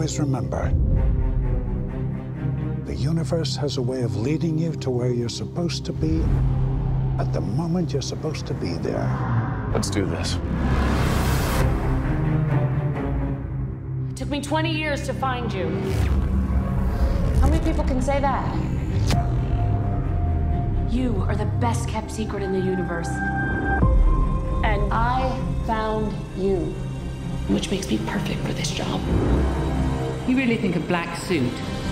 always remember, the universe has a way of leading you to where you're supposed to be at the moment you're supposed to be there. Let's do this. It took me 20 years to find you. How many people can say that? You are the best kept secret in the universe. And I found you, which makes me perfect for this job. You really think a black suit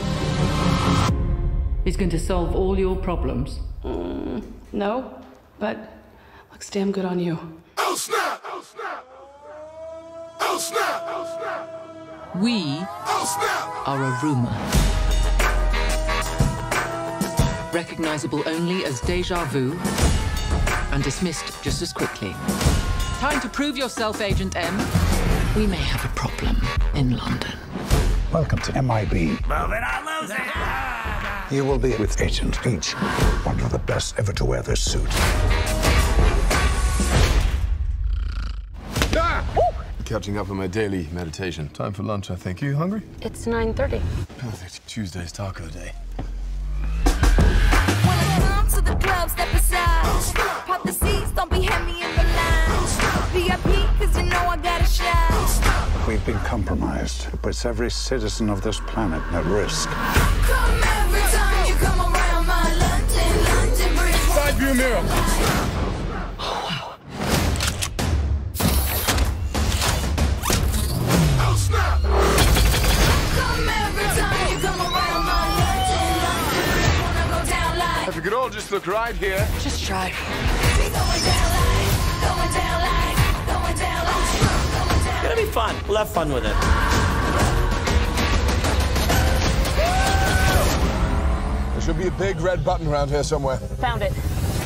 is going to solve all your problems? No, but looks damn good on you. Oh snap! Oh snap! Oh snap! Oh snap! We are a rumor. Recognizable only as déjà vu and dismissed just as quickly. Time to prove yourself, Agent M. We may have a problem in London. Welcome to MIB. Well, then I lose it! You will be with Agent H, one of the best ever to wear this suit. Catching up on my daily meditation. Time for lunch, I think. You hungry? It's 9:30. Perfect. Tuesday's taco day. When I come to the club, step aside. Pop the seats, don't be heavy in the line. VIP, cause you know I got a shot. We've been compromised. It puts every citizen of this planet at risk. Come every time you come around my London bridge. Side view mirror. If we could all just look right here. Just try. It's gonna be fun. We'll have fun with it. There should be a big red button around here somewhere. Found it.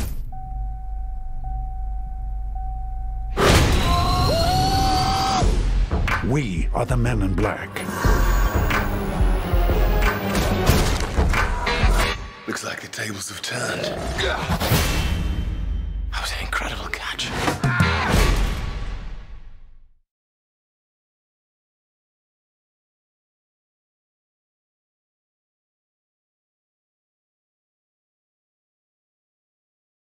We are the men in black. Looks like the tables have turned.